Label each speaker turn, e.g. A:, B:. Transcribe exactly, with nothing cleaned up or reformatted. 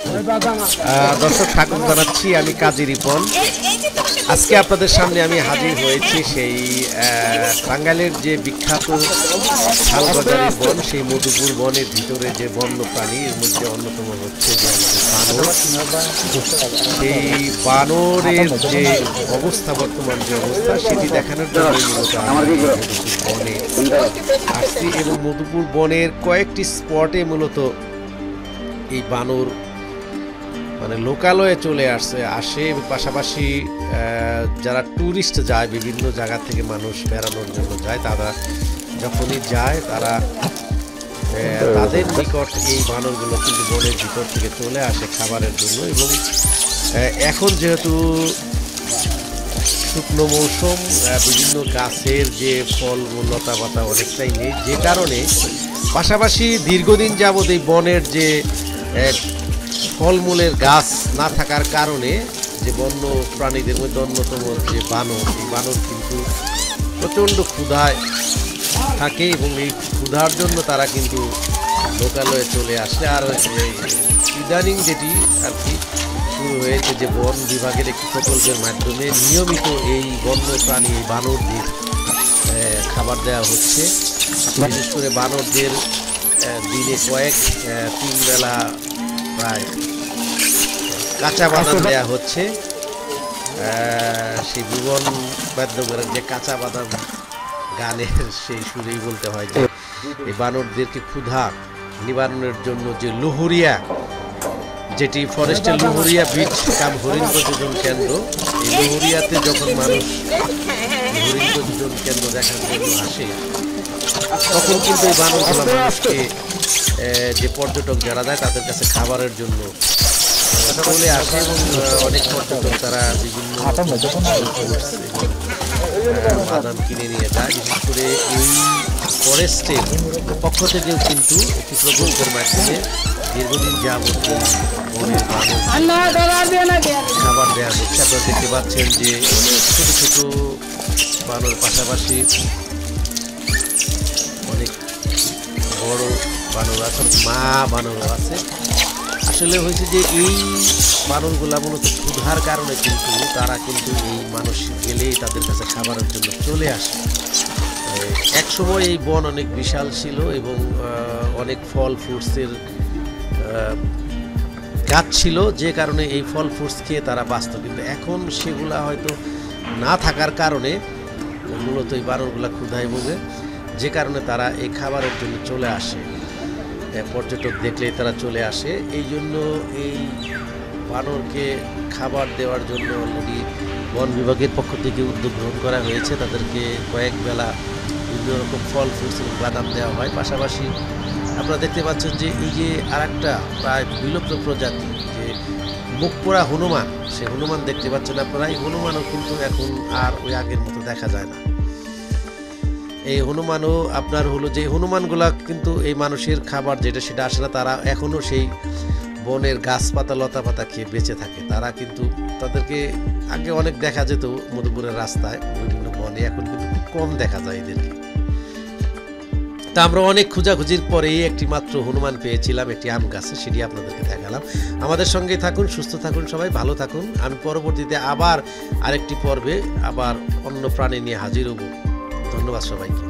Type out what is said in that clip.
A: দর্শক স্বাগত জানাচ্ছি, আমি কাজী রিপন। আজকে আপনাদের সামনে আমি হাজির হয়েছি সেই টাঙ্গাইলের যে বিখ্যাত শালবাজারের বন, সেই মধুপুর বনের ভিতরে যে বন্য প্রাণী, এর মধ্যে অন্যতম হচ্ছে যে বানর। সেই বানরের যে অবস্থা, বর্তমান যে অবস্থা, সেটি দেখানোর জন্য মূলত বনে আসছি এবং মধুপুর বনের কয়েকটি স্পটে মূলত এই বানর মানে লোকালয়ে চলে আসছে আসে এবং পাশাপাশি যারা ট্যুরিস্ট যায়, বিভিন্ন জায়গা থেকে মানুষ বেড়ানোর জন্য যায়, তারা যখনই যায় তারা তাদের নিকট এই বানরগুলো কিন্তু বনের ভিতর থেকে চলে আসে খাবারের জন্য। এবং এখন যেহেতু শুকনো মৌসুম, বিভিন্ন গাছের যে ফল লতা পাতা অনেকটাই নেই, যে কারণে পাশাপাশি দীর্ঘদিন যাবৎ এই বনের যে ফলমূলের গাছ না থাকার কারণে যে বন্য প্রাণীদের মধ্যে অন্যতম যে বানর, এই বানর কিন্তু প্রচণ্ড ক্ষুধায় থাকে এবং এই ক্ষুধার জন্য তারা কিন্তু লোকালয়ে চলে আসে। আর ইদানিং যেটি আর কি শুরু হয়েছে যে বন বিভাগের একটি প্রকল্পের মাধ্যমে নিয়মিত এই বন্য প্রাণী এই বানরদের খাবার দেওয়া হচ্ছে। বিশেষ করে বানরদের দিনে কয়েক তিন বেলা প্রায় কাঁচা বাদাম দেওয়া হচ্ছে। সেই ভুবন বাদ্যকরের যে কাঁচা বাদাম গানের সেই সুরেই বলতে হয় যে এই বানরদেরকে ক্ষুধা নিবারণের জন্য যে লোহরিয়া, যেটি ফরেস্টের লোহরিয়া বীচ কাম হরিণ প্রযোজন কেন্দ্র, এই লোহরিয়াতে যখন মানুষ হরিণ প্রযোজন কেন্দ্র দেখার জন্য আসে, তখন কিন্তু এই বানরগুলো মানুষকে যে পর্যটক যারা যায় তাদের কাছে খাবারের জন্য চলে আসে এবং অনেক পর্যটক তারা বিভিন্ন বাদাম কিনে নিয়ে যায়। বিশেষ করে এই ফরেস্টের পক্ষ থেকেও কিন্তু একটি প্রকল্পের মাধ্যমে দীর্ঘদিন যাবত খাবার দেওয়া হচ্ছে। আপনারা দেখতে পাচ্ছেন যে ছোট ছোট বানর, পাশাপাশি অনেক বড় বানর আছে, মা বানরও আছে। আসলে হয়েছে যে এই বানরগুলা মূলত ক্ষুধার কারণে কিন্তু তারা কিন্তু এই মানুষ গেলেই তাদের কাছে খাবারের জন্য চলে আসে। এক সময় এই বন অনেক বিশাল ছিল এবং অনেক ফল ফ্রুটসের গাছ ছিল, যে কারণে এই ফল ফ্রুটস খেয়ে তারা বাঁচত। কিন্তু এখন সেগুলা হয়তো না থাকার কারণে মূলত এই বানরগুলা ক্ষুধায় ভোগে, যে কারণে তারা এই খাবারের জন্য চলে আসে। পর্যটক দেখলেই তারা চলে আসে। এই জন্য এই বানরকে খাবার দেওয়ার জন্য অলরেডি বন বিভাগের পক্ষ থেকে উদ্যোগ গ্রহণ করা হয়েছে। তাদেরকে কয়েক বেলা বিভিন্ন রকম ফল ফ্রুটস এবং বাদাম দেওয়া হয়। পাশাপাশি আপনারা দেখতে পাচ্ছেন যে এই যে আর একটা প্রায় বিলুপ্ত প্রজাতি যে মুখ পোড়া হনুমান, সে হনুমান দেখতে পাচ্ছেন আপনারা। এই হনুমানও কিন্তু এখন আর ওই আগের মতো দেখা যায় না। এই হনুমানও আপনার হলো যে হনুমানগুলা কিন্তু এই মানুষের খাবার যেটা সেটা আসে না, তারা এখনও সেই বনের গাছপাতা লতা পাতা খেয়ে বেঁচে থাকে। তারা কিন্তু তাদেরকে আগে অনেক দেখা যেত মধুপুরের রাস্তায় বিভিন্ন বনে, এখন কিন্তু খুব কম দেখা যায় এদেরকে। তা আমরা অনেক খোঁজাখুঁজির পরেই একটি মাত্র হনুমান পেয়েছিলাম একটি আম গাছে, সেটি আপনাদেরকে দেখালাম। আমাদের সঙ্গে থাকুন, সুস্থ থাকুন, সবাই ভালো থাকুন। আমি পরবর্তীতে আবার আরেকটি পর্বে আবার অন্য প্রাণী নিয়ে হাজির হব। ধন্যবাদ সবাইকে।